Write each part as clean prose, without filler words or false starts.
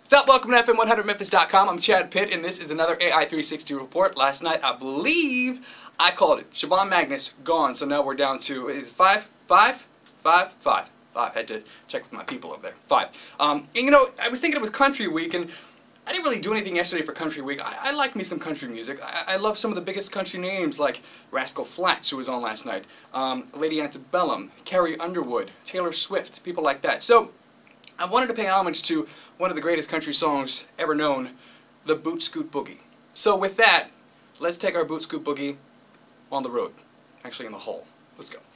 What's up? Welcome to FM100Memphis.com. I'm Chad Pitt, and this is another AI360 report. Last night, I believe I called it. Siobhan Magnus, gone. So now we're down to, is it five? I had to check with my people over there. 5. And you know, I was thinking it was Country Week, and I didn't really do anything yesterday for Country Week. I like me some country music. I love some of the biggest country names like Rascal Flatts, who was on last night, Lady Antebellum, Carrie Underwood, Taylor Swift, people like that. So I wanted to pay homage to one of the greatest country songs ever known, the Boot Scoot Boogie. So with that, let's take our Boot Scoot Boogie on the road. Actually in the hall. Let's go.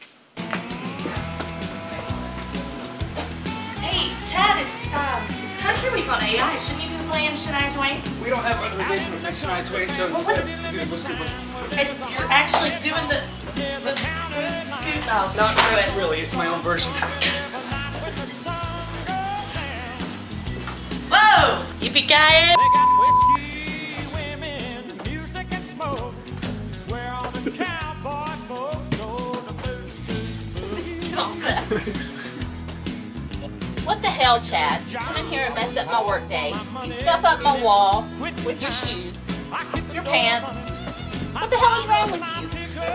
Hey, Chad, it's Country Week on AI. Shouldn't you be playing Shania Twain? We don't have authorization to play Shania Twain, so instead do the Boot Scoot Boogie. And you're actually doing the boot scoot. Oh, Not screw it. really, it's my own version. Whoa! Yippee-ki-yay! They got whiskey, women, music and smoke. It's where all the cowboy folks go to Boot Scoot Boogie. What the hell, Chad? You come in here and mess up my work day. You scuff up my wall with your shoes, your pants. What the hell is wrong with you?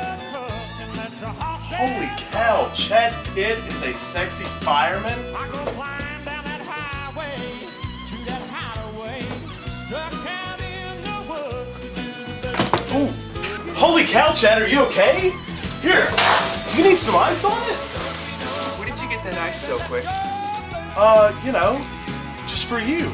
Holy cow, Chad Pitt is a sexy fireman? I go flying down that highway to that hideaway, struck out in the woods. Ooh, holy cow, Chad, are you okay? Here, do you need some ice on it? Where did you get that ice so quick? You know, just for you.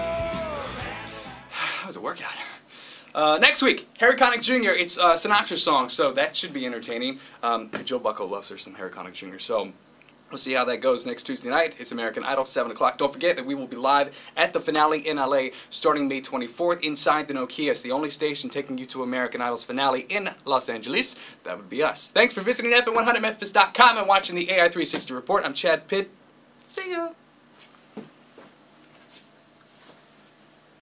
That was a workout. Next week, Harry Connick Jr. It's Sinatra's song, so that should be entertaining. Joe Bucko loves her some Harry Connick Jr., so we'll see how that goes next Tuesday night. It's American Idol, 7 o'clock. Don't forget that we will be live at the finale in LA starting May 24th inside the Nokia. It's the only station taking you to American Idol's finale in Los Angeles. That would be us. Thanks for visiting FM100Memphis.com and watching the AI360 report. I'm Chad Pitt. See ya.